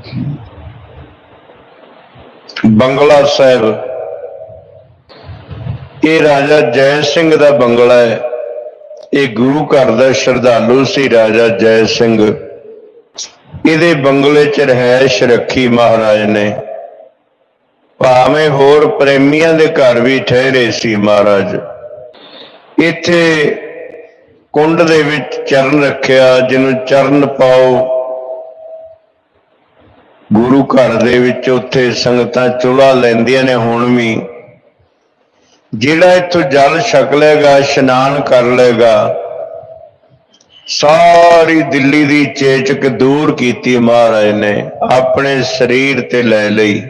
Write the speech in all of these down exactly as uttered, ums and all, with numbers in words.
बंगला साहब ये राजा जय सिंह दा बंगला है। ये गुरु घर दा श्रद्धालु सी राजा जय सिंह। इहदे बंगले च रहायश रखी महाराज ने। भावें होर प्रेमियां दे घर भी ठहरे सी महाराज। इत्थे कुंड दे विच चरण रखिया, जिन्हों चरण पाओ गुरु घर दे विच उत्थे संगतां चुला लैंदियां ने। हुण भी जिहड़ा इत्थों जल छक लेगा, इशनान कर लेगा, सारी दिल्ली दी चेचक दूर कीती महाराज ने, अपने शरीर ते लै लई।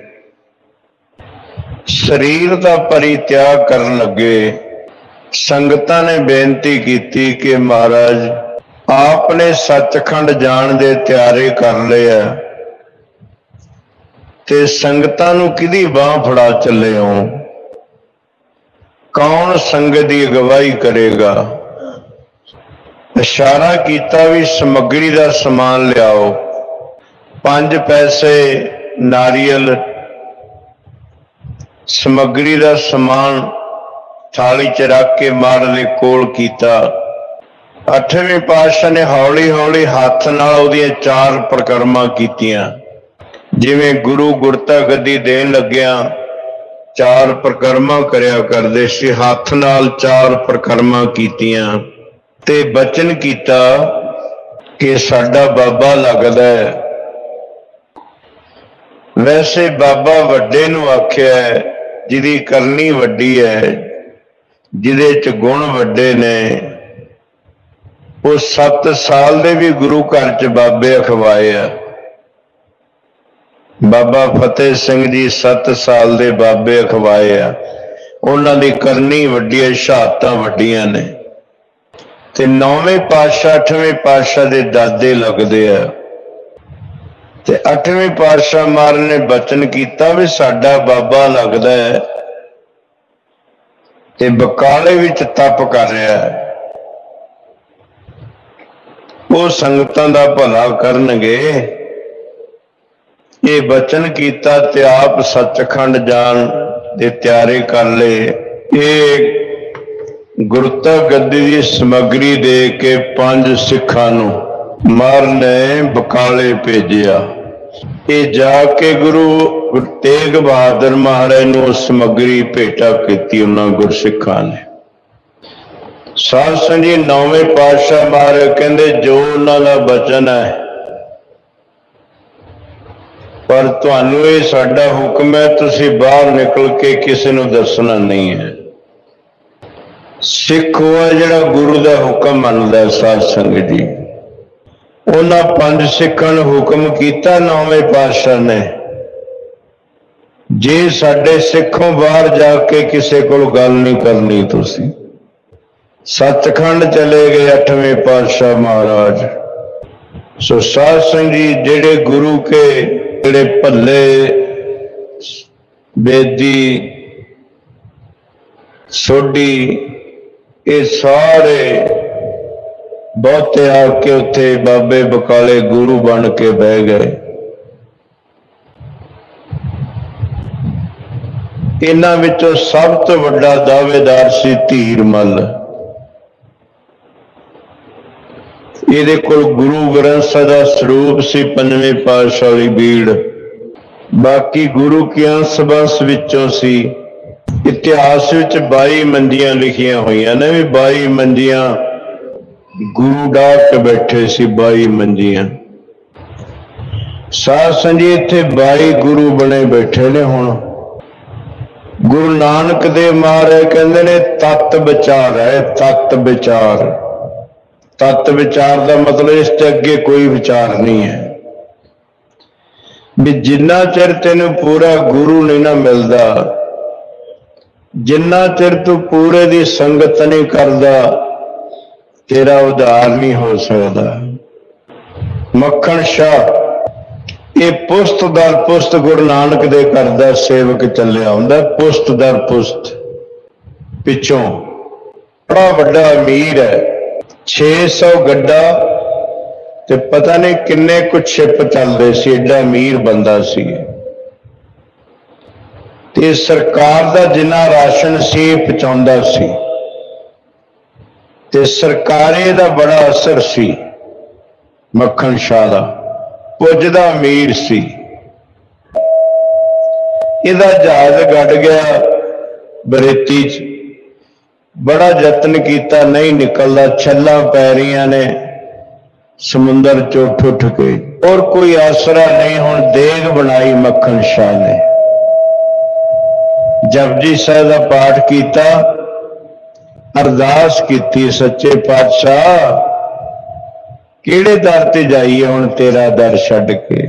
शरीर दा परित्याग करन लगे। संगतां ने बेनती कीती कि महाराज आपने सचखंड जाण दे त्यारे कर लिया ते संगतां नूं किहदी बांह फड़ा चले हो? कौन संगत की अगवाई करेगा? इशारा किया भी समग्री का समान लियाओ। पांच पैसे नारियल समग्री का समान थाली च रख के महाराज ने कोल कीता। अठवें पातशाह ने हौली हौली हाथ नाल उहदियां चार प्रकरमा कीतियां। जिवें गुरु गुरता गद्दी देन लग्या चार प्रकरमा करया करदे सी, हाथ नाल चार प्रकरमा कीतियां ते बचन कीता कि साडा बाबा लगदा है। वैसे बाबा वड्डे नूं आखिया है जिहदी करनी वड्डी है, जिहदे च गुण वड्डे ने। वो सत्त साल दे भी गुरु घर च बाबे अखवाए आ। बाबा फतेह सिंह जी सत्त साल दे बाबे अखवाए आ। उन्हां दी करनी वड्डी है, शहादतां वड्डियां ने। ते नौवें पातशाह अठवें पातशाह दे दादे लगदे आ। ते अठवें पातशाह महाराज ने बचन कीता भी साडा बाबा लगदा है ते बकाले विच तप कर रहा है। वो संगतां दा भला करनगे। ये बचन कीता ते आप सचखंड जान दे त्यारे कर ले। ये गुरता गद्दी की समग्री दे के पांच सिखां नूं महाराज ने बकाले भेजिया। ये जाके गुरु गुरु तेग बहादुर महाराज नूं समग्री भेटा की उन्होंने गुरसिखां ने। साध संगत जी नौवें पातशाह महाराज कहंदे जो उन्हां दा बचन है, पर तुहानूं ये साडा हुक्म है, तुसीं बाहर निकल के किसी नूं दसना नहीं है। सिख वो है जिहड़ा गुरु दा हुक्म मनदा है। साध संगत जी उन्हां पंज सिखां नूं हुक्म कीता नौवें पातशाह ने, जे साडे सिखों बाहर जाके किसी कोल गल नहीं करनी। तुसीं सचखंड चले गए अठवें पातशाह महाराज। सो साध संगत जी जेड़े गुरु के जेड़े भले बेदी सोडी ये सारे बहुते आके उत्थे बाबे बकाले गुरु बन के बह गए। इन्हां विचों सब तो वड्डा दावेदार सी धीर मल। इहदे कोल गुरु ग्रंथ साहिब दा स्वरूप सी पंजवें पातशाह वाली बीड़। बाकी गुरु के अंश बंश विचों सी। इतिहास विच बाई मंजियां लिखियां हुई ने भी बाई मंजियां गुरु डाक के बैठे सी। बाई मंजियां साध संगत जी इत्थे बाई गुरु बने बैठे ने। हुण गुरु नानक देव महाराज कहंदे ने तत्त विचार है। तत्त विचार तत्त विचार का मतलब इस ते अगे कोई विचार नहीं है भी जिन्ना चिर तेन पूरा गुरु नहीं ना मिलता, जिन्ना चिर तू पूरे दी संगत नहीं करदा, तेरा उद्धार नहीं हो सकता। मक्खन शाह ये पुस्त दर पुस्त गुरु नानक दे घर दा सेवक चले आउंदा। पुस्त दर पुस्त पिछों बड़ा वड्डा अमीर है। छे सौ गड्ढा ते पता नहीं किन्ने कुछ छिप चलते सी, एडा अमीर बंदा सी। ते सरकार दा जिन्ना राशन सी पहुंचाउंदा सी ते सरकारे दा बड़ा असर सी। मक्खन शाह दा पुजदा अमीर सी। इहदा जहाज गड़ गया बरेती च, बड़ा यत्न किया नहीं निकलदा, छल्लां पै रहियां ने समुंदर च उठ उठ के, और कोई आसरा नहीं। हुण देग बनाई मक्खन शाह ने, जपजी साहिब दा पाठ किया, अरदास की, सच्चे पातशाह किहड़े दर ते जाइए हुण तेरा दर छड्ड के।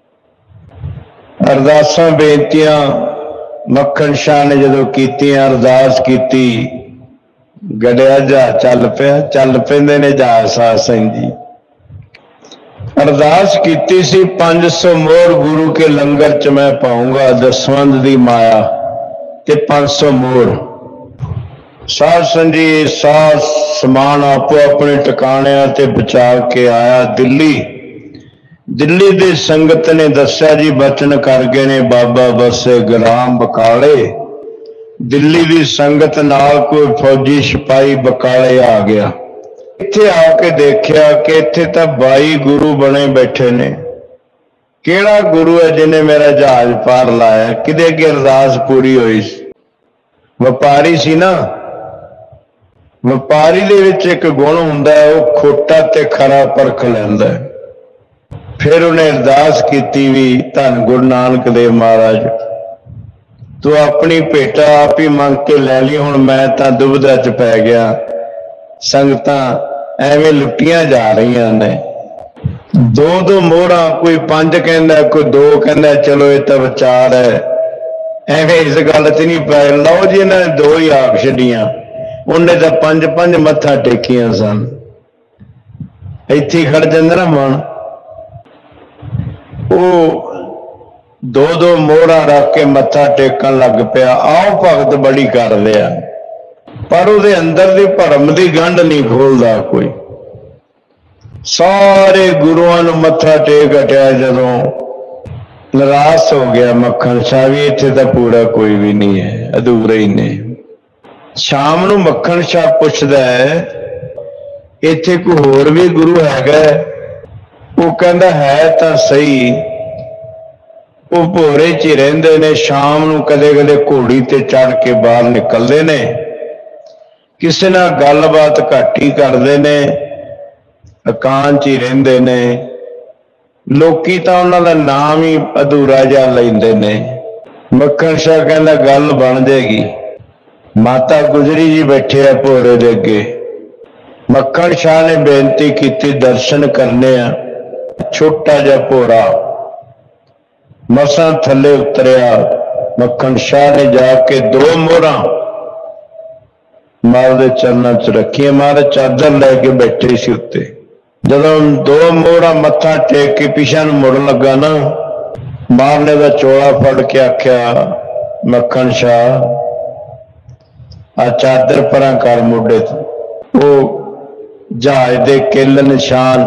अरदासां बेनतियां मक्खन शाह ने जदों कीतियां, अरदास की, गड़िया जहाज चल पिया। चल पैंदे ने जहाज साध सिंह जी। अरदास की सी, पांच सौ मोहर गुरु के लंगर च मैं पाऊंगा, दसवंध दी माया ते पांच सौ मोहर। साध संग जी साथ समान आपो अपने टिकाणियां ते बचा के आया दिल्ली। दिल्ली दी संगत ने दस्या जी बचन कर गए ने बाबा बसे गुलाम बकाले। दिल्ली दी संगत नाल कोई फौजी सिपाही बकाले आ गया। इत्थे आके देखिया कि इत्थे तां बाई गुरु बने बैठे ने। केड़ा गुरु है जिन्हें मेरा जहाज पार लाया? किदे अगे अरदास पूरी हुई? व्यापारी सी ना। व्यापारी दे विच एक गुण हुंदा है, वो खोटा ते खरा परख लैंदा है। फिर उन्हें अरदास की भी, धन गुरु नानक देव महाराज तू अपनी भेटा आप ही मंग के लै ली, हुण मैं तां दुविधा च पै गया। संगतां एवें लुटियां जा रही ने। दो दो मोहरा, कोई पंज कहंदा, कोई दो कहंदा, चलो ये तो विचार है, एवें इस गल च नहीं पै। लो जी इन्हां ने दो ही आख छड्डियां, उन्हें तो पंज पंज मत्था टेकियां सन। इत्थे खड़ जांदा ना मन। वो दो दो मोहरा रख के मत्था टेकन लग पिया। आओ भगत बड़ी कर लिया, पर उहदे अंदर दी भरम दी गंढ नहीं खोलदा कोई। सारे गुरुआं नूं मत्था टेक हटिया, जदों निराश हो गया मक्खन शाह भी, इत्थे तां पूरा कोई भी नहीं है, अधूरे ही ने। शाम नूं मक्खन शाह पुछदा है, इत्थे कोई होर भी गुरु हैगा? वो कहंदा है तां सही, वो भोरे च ही रहिंदे ने। शाम नूं कदे कदे घोड़ी ते चढ़ के बाहर निकलदे ने, किसी नाल गलबात घट ही करदे ने, एकांत ही रहिंदे ने। लोकी तां उन्हां दा नाम ही अधूरा जिहा लैंदे ने। मक्खन शाह कहंदा गल बन जाएगी। माता गुजरी जी बैठे आ भोरे दे अगे। मक्खन शाह ने बेनती की दर्शन करने आ। छोटा जिहा भोरा मसां थले उतरिया। मक्खन शाह ने जाके दो मोहरा मां दे चरणों च रखियां। महाराज चादर लैके बैठे सी उत्ते। जदों दो मोहरा मत्था टेक के पिछा नूं मुड़न लगा ना, मारने का चोला फड़ के आख्या, मक्खन शाह आ चादर परां कर मोढे ते। वो जहाज दे किल निशान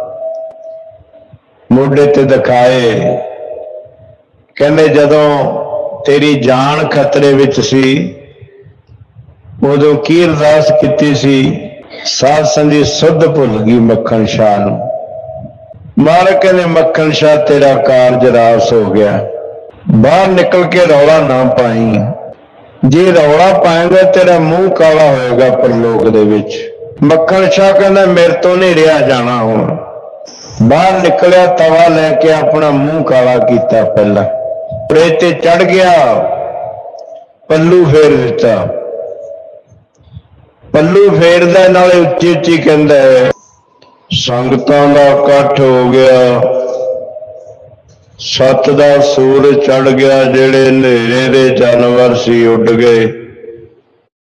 मोढे ते दिखाए। कहंदे जदों तेरी जान खतरे विच सी, उदों की अरदास कीती सी? साध संगी सुध भुल गई मक्खन शाह नूं। महाराज कहंदे मक्खन शाह तेरा कारज रास हो गया, बाहर निकल के रौला ना पाई। जे रौला पाएगा तेरा मुंह काला होएगा परलोक दे विच। मक्खन शाह कहंदा मेरे तो नहीं रहा जाना। हुण बाहर निकलिया, तवा लैके अपना मुंह काला किया। पहला रेते चढ़ गया, पल्लू फेर दिता। पल्लू फेरदा नाले उच्ची उच्ची कहंदा है, संगतां दा इकट्ठ हो गया, सत दा सूरज चढ़ गया, जेड़े नेरे दे जानवर सी उड़ गए।